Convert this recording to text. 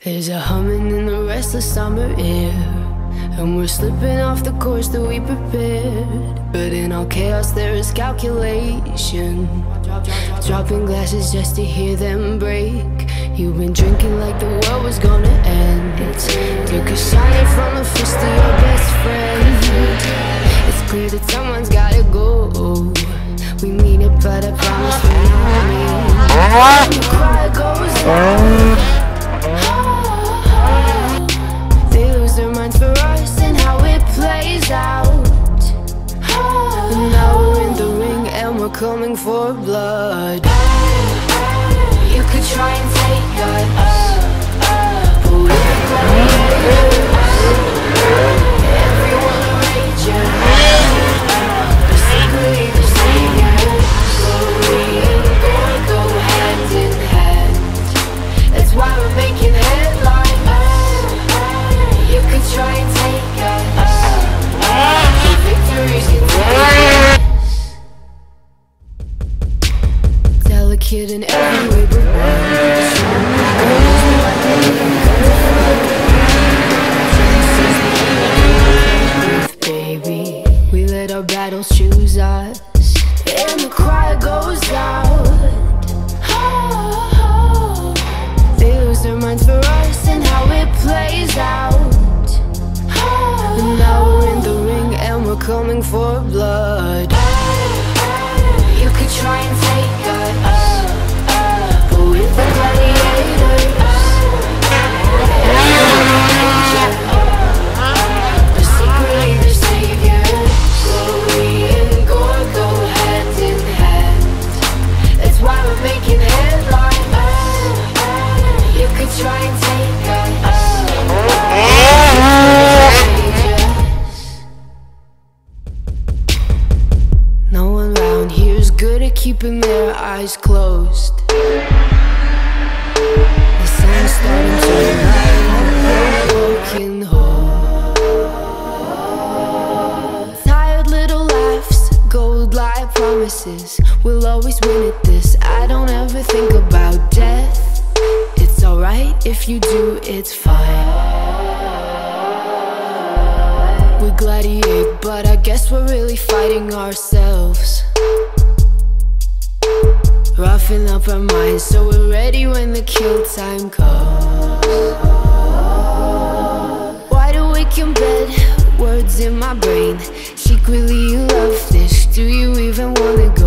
There's a humming in the restless summer air, and we're slipping off the course that we prepared. But in all chaos there is calculation, dropping glasses just to hear them break. You've been drinking like the world was gonna end. Took a shot from a fist to your best friend. It's clear that someone's gotta go. We mean it, but I promise we're not mean. The cry goes on. They lose their minds for us and how it plays out. And now we're in the ring and we're coming for blood. You could try and take us, but we're gladiators. Everyone a rager, but secretly the saviors. Glory and gore go hand in hand. That's why we're making headlines. You could try and take us, but victories can take us. Delicate in every way but one. Baby, we let our battles choose us, and the cry goes out. They lose their minds for us and how it plays out. And now we're in the ring and we're coming for blood. You could try and take us, but we're the gladiators. But secretly the saviors. Glory and gore go hand in hand. That's why we're making headlines. You could try and take us. No one around here is good at keeping their eyes closed. The sun's starting to light up a broken hole. Tired little laughs, gold-like promises. We'll always win at this. I don't ever think about death. It's alright if you do, it's fine. We gladiate, but I guess we're really fighting ourselves. Roughing up our minds so we're ready when the kill time comes. Wide awake in bed, words in my brain. Secretly you love this, do you even wanna go?